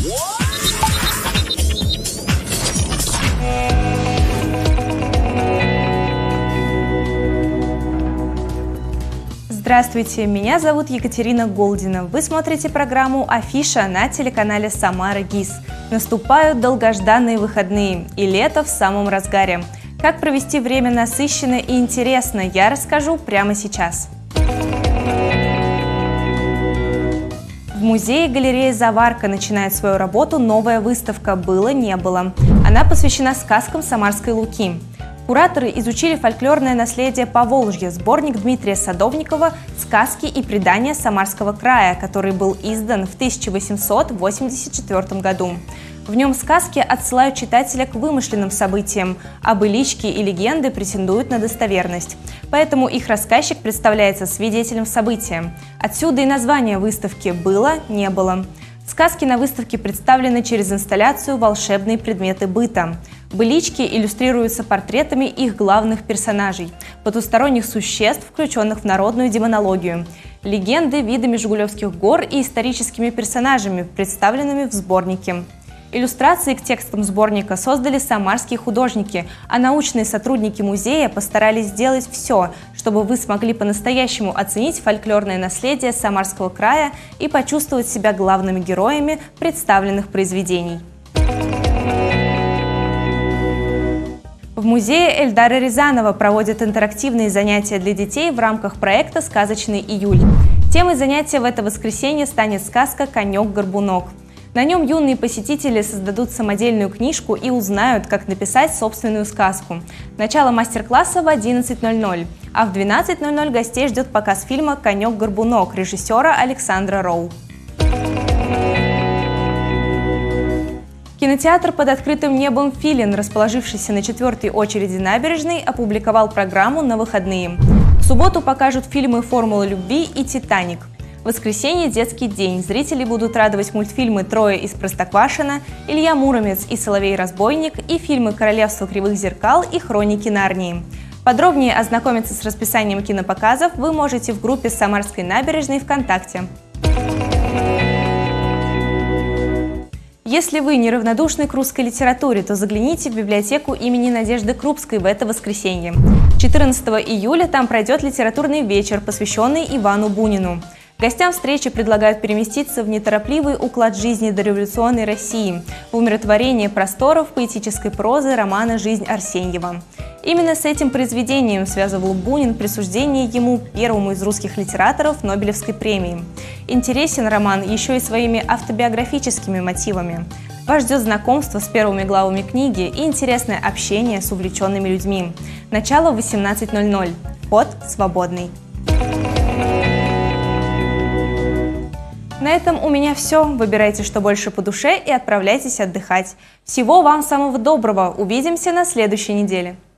Здравствуйте, меня зовут Екатерина Голдина. Вы смотрите программу «Афиша» на телеканале «Самара ГИС». Наступают долгожданные выходные, и лето в самом разгаре. Как провести время насыщенно и интересно, я расскажу прямо сейчас. В музее-галерее «Заварка» начинает свою работу новая выставка «Было-не было». Она посвящена сказкам Самарской Луки. Кураторы изучили фольклорное наследие Поволжья, сборник Дмитрия Садовникова «Сказки и предания Самарского края», который был издан в 1884 году. В нем сказки отсылают читателя к вымышленным событиям, а былички и легенды претендуют на достоверность. Поэтому их рассказчик представляется свидетелем события. Отсюда и название выставки «Было-не было». Сказки на выставке представлены через инсталляцию «Волшебные предметы быта». Былички иллюстрируются портретами их главных персонажей – потусторонних существ, включенных в народную демонологию. Легенды – видами Жигулевских гор и историческими персонажами, представленными в сборнике. Иллюстрации к текстам сборника создали самарские художники, а научные сотрудники музея постарались сделать все, чтобы вы смогли по-настоящему оценить фольклорное наследие Самарского края и почувствовать себя главными героями представленных произведений. В музее Эльдара Рязанова проводят интерактивные занятия для детей в рамках проекта «Сказочный июль». Темой занятия в это воскресенье станет сказка «Конек-горбунок». На нем юные посетители создадут самодельную книжку и узнают, как написать собственную сказку. Начало мастер-класса в 11:00, а в 12:00 гостей ждет показ фильма «Конек-горбунок» режиссера Александра Роу. Кинотеатр под открытым небом «Филин», расположившийся на 4-й очереди набережной, опубликовал программу на выходные. В субботу покажут фильмы «Формула любви» и «Титаник». В воскресенье – детский день. Зрители будут радовать мультфильмы «Трое из Простоквашино», «Илья Муромец и Соловей-разбойник» и фильмы «Королевство кривых зеркал» и «Хроники Нарнии». Подробнее ознакомиться с расписанием кинопоказов вы можете в группе Самарской набережной ВКонтакте. Если вы неравнодушны к русской литературе, то загляните в библиотеку имени Надежды Крупской в это воскресенье. 14 июля там пройдет литературный вечер, посвященный Ивану Бунину. Гостям встречи предлагают переместиться в неторопливый уклад жизни дореволюционной России, в умиротворение просторов поэтической прозы романа «Жизнь Арсеньева». Именно с этим произведением связывал Бунин присуждение ему первому из русских литераторов Нобелевской премии. Интересен роман еще и своими автобиографическими мотивами. Вас ждет знакомство с первыми главами книги и интересное общение с увлеченными людьми. Начало в 18:00. Вход свободный. На этом у меня все. Выбирайте, что больше по душе, и отправляйтесь отдыхать. Всего вам самого доброго. Увидимся на следующей неделе.